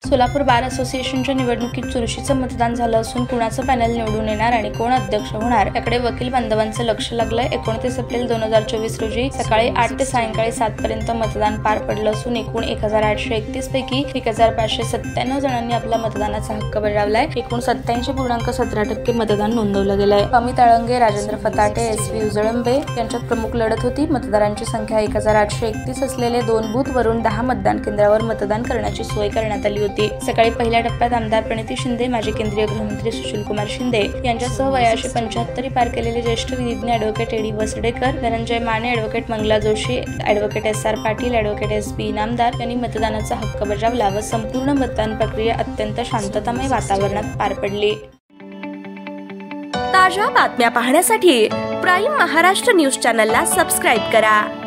सोलापूर बार असोसिएशनच्या निवडणुकीत चुरशीचं मतदान झालं असून कुणाचं पॅनल निवडून येणार आणि कोण अध्यक्ष होणार याकडे वकील बांधवांचं लक्ष लागलंय। 29 एप्रिल 2024 रोजी सकाळी 8 ते सायंकाळी 7 पर्यंत मतदान पार पडलं असून एकूण 1831 पैकी 1597 जणांनी आपला मतदानाचा हक्क बजावलाय। एकूण 87.17% मतदान नोंदवलं गेलंय। अमित आळंगे, राजेंद्र फताटे, SV उजळंबे यांच्यात प्रमुख लढत होती। मतदारांची संख्या 1831 असलेले 2 बूथ वरून 10 मतदान केंद्रावर मतदान करण्याची सोय करण्यात आली होती। सकाळी पहिल्या टप्प्यात आमदार प्रणिती शिंदे, माजी केंद्रीय गृहमंत्री सुशीलकुमार शिंदे यांच्यासह वयाची 75 पार केलेले ज्येष्ठ विधिज्ञ advocate A D Vasdekar, Dhananjay Mane, advocate Mangala Joshi, advocate SR Patil, advocate SP Inamdar यांनी मतदानाचा हक्क बजावला व संपूर्ण मतदान प्रक्रिया अत्यंत शांततामय वातावरणात पार पडली। ताज्या बातम्या पाहण्यासाठी प्राईम महाराष्ट्र न्यूज चॅनलला सबस्क्राईब करा।